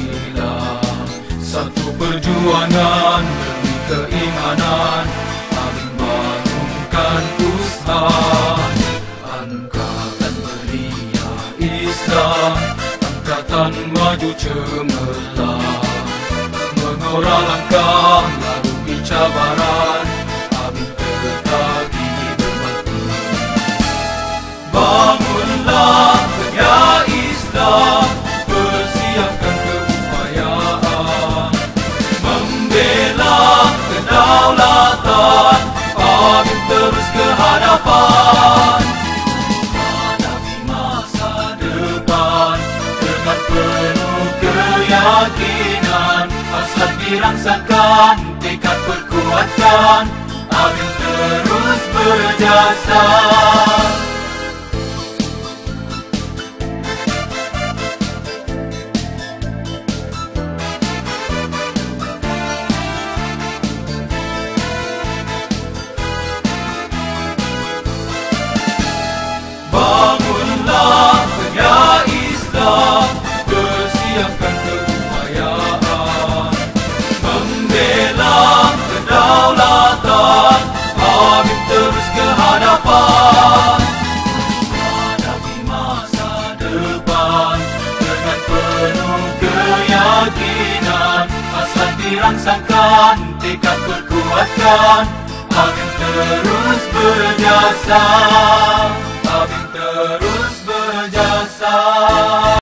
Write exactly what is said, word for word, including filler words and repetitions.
Pancasila. Satu perjuangan demi keimanan, Amin bangunkan usaha. Angkatan Belia Islam, angkatan maju cemerlang, mengorang langkah lalui cabaran, Amin tetap gigih berbatu. Bangunlah Belia Islam, persiapkan keupayaan, membela kedaulatan, Amin terus ke hadapan. Hadapi masa depan dengan penuh keyakinan, hasrat dirangsangkan, tekad perkuatkan, Amin terus berjasa. Bangunlah Belia Islam, persiapkan keupayaan, membela kedaulatan, Amin terus ke hadapan. Hadapi masa depan dengan penuh keyakinan, hasrat dirangsangkan, tekad perkuatkan, Amin terus berjasa. Amin terus berjasa.